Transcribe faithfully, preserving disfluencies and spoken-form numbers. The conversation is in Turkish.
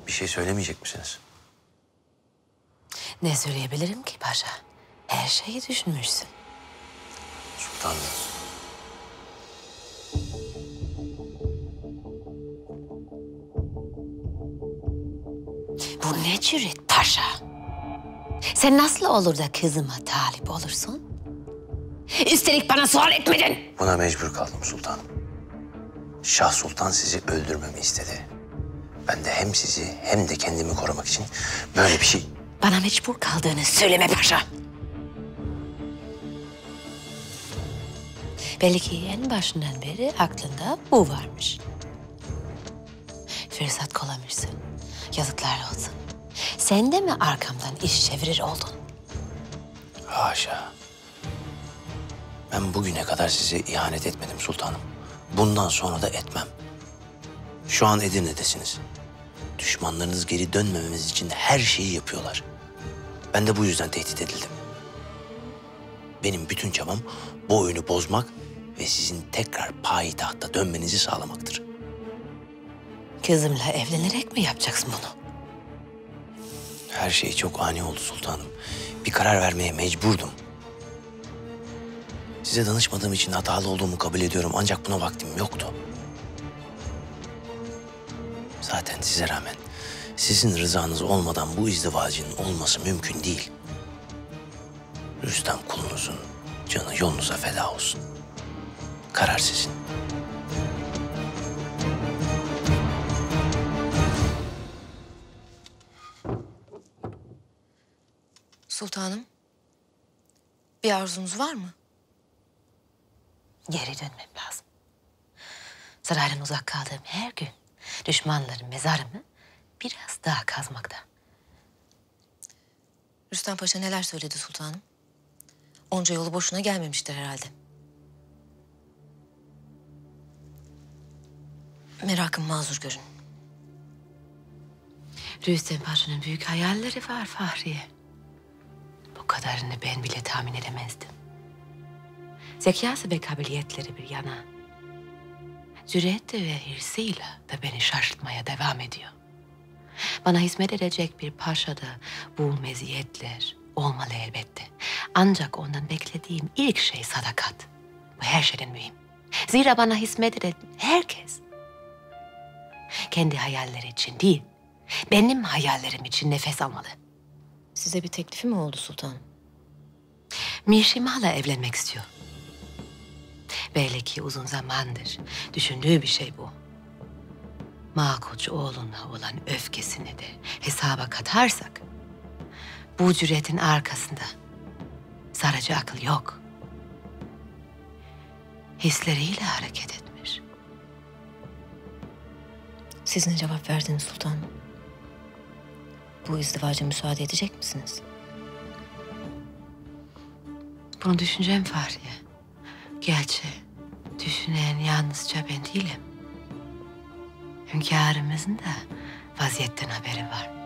Bir şey söylemeyecek misiniz? Ne söyleyebilirim ki paşa? Her şeyi düşünmüşsün. Sultanım. Bu ne cüret paşa? Sen nasıl olur da kızıma talip olursun? Üstelik bana sual etmedin. Buna mecbur kaldım sultanım. Şah Sultan sizi öldürmemi istedi. Ben de hem sizi hem de kendimi korumak için böyle bir şey... Bana mecbur kaldığını söyleme paşa. Belli ki en başından beri aklında bu varmış. Fırsat kollamışsın. Yazıklar olsun. Sen de mi arkamdan iş çevirir oldun? Haşa. Ben bugüne kadar size ihanet etmedim sultanım. Bundan sonra da etmem. Şu an Edirne'desiniz. Düşmanlarınız geri dönmememiz için her şeyi yapıyorlar. Ben de bu yüzden tehdit edildim. Benim bütün çabam bu oyunu bozmak ve sizin tekrar payitahta dönmenizi sağlamaktır. Kızımla evlenerek mi yapacaksın bunu? Her şey çok ani oldu sultanım. Bir karar vermeye mecburdum. Size danışmadığım için hatalı olduğumu kabul ediyorum ancak buna vaktim yoktu. Zaten size rağmen sizin rızanız olmadan bu izdivacın olması mümkün değil. Rüstem kulunuzun canı yolunuza feda olsun. Karar sizin. Sultanım, bir arzunuz var mı? Geri dönmem lazım. Saraydan uzak kaldığım her gün düşmanların mezarımı biraz daha kazmakta. Rüstem Paşa neler söyledi sultanım? Onca yolu boşuna gelmemiştir herhalde. Merakım mazur görün. Rüstem Paşa'nın büyük hayalleri var Fahriye. Bu kadarını ben bile tahmin edemezdim. Zekası ve kabiliyetleri bir yana, cüreti ve hırsıyla da beni şaşırtmaya devam ediyor. Bana hizmet edecek bir paşada bu meziyetler olmalı elbette. Ancak ondan beklediğim ilk şey sadakat. Bu her şeyden mühim. Zira bana hizmet eden herkes kendi hayalleri için değil, benim hayallerim için nefes almalı. Size bir teklifi mi oldu sultanım? Mişimal'la evlenmek istiyor. Belli ki uzun zamandır düşündüğü bir şey bu. Makoç oğluna olan öfkesini de hesaba katarsak, bu cüretin arkasında sadece akıl yok. Hisleriyle hareket etmiş. Siz ne cevap verdiniz sultanım? Bu izdivaca müsaade edecek misiniz? Bunu düşüneceğim Fahriye. Gerçi düşünen yalnızca ben değilim. Hünkârımızın da vaziyetten haberi var.